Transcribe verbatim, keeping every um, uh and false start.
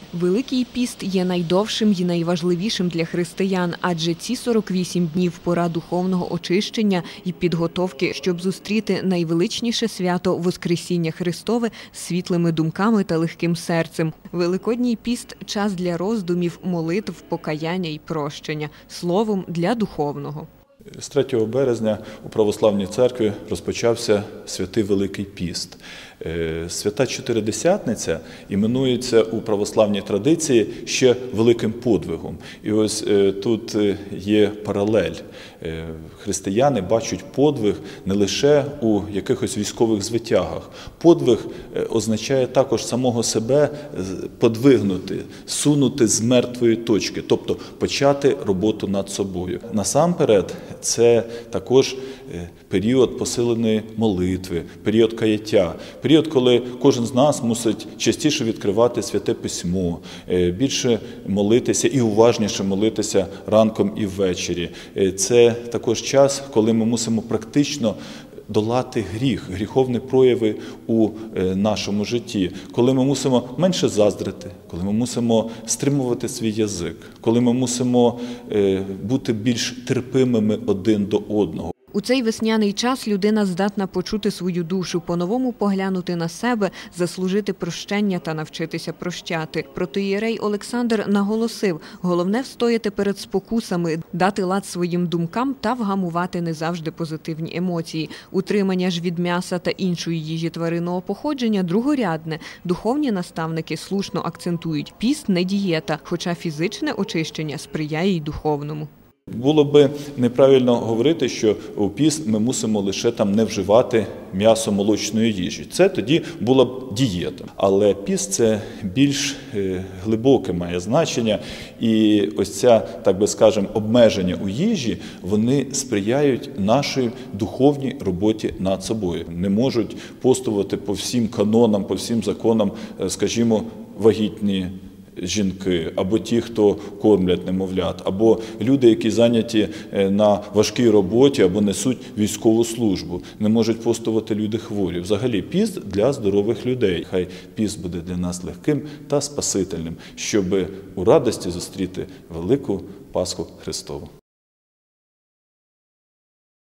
Великий піст є найдовшим і найважливішим для християн, адже ці сорок вісім днів – пора духовного очищення і підготовки, щоб зустріти найвеличніше свято Воскресіння Христове з світлими думками та легким серцем. Великодній піст – час для роздумів, молитв, покаяння і прощення, словом, для духовного. З третього березня у Православній церкві розпочався Святий Великий піст. Свята Чотиридесятниця іменується у православній традиції ще великим подвигом. І ось тут є паралель. Християни бачать подвиг не лише у якихось військових звитягах. Подвиг означає також самого себе подвигнути, сунути з мертвої точки, тобто почати роботу над собою. Насамперед, це також період посиленої молитви, період каяття, період, коли кожен з нас мусить частіше відкривати Святе Письмо, більше молитися і уважніше молитися ранком і ввечері. Це також час, коли ми мусимо практично долати гріх, гріховні прояви у нашому житті, коли ми мусимо менше заздрити, коли ми мусимо стримувати свій язик, коли ми мусимо бути більш терпимими один до одного. У цей весняний час людина здатна почути свою душу, по-новому поглянути на себе, заслужити прощення та навчитися прощати. Протоієрей Олександр наголосив, головне встояти перед спокусами, дати лад своїм думкам та вгамувати не завжди позитивні емоції. Утримання ж від м'яса та іншої їжі тваринного походження другорядне. Духовні наставники слушно акцентують, піст не дієта, хоча фізичне очищення сприяє й духовному. Було би неправильно говорити, що у піст ми мусимо лише там не вживати м'ясо молочної їжі. Це тоді була б дієта. Але піст – це більш глибоке має значення. І ось ця, так би скажемо, обмеження у їжі, вони сприяють нашій духовній роботі над собою. Не можуть постувати по всім канонам, по всім законам, скажімо, вагітні жінки, або ті, хто кормлять немовлят, або люди, які зайняті на важкій роботі, або несуть військову службу. Не можуть постувати люди хворі. Взагалі, піст для здорових людей. Хай піст буде для нас легким та спасительним, щоб у радості зустріти велику Пасху Христову.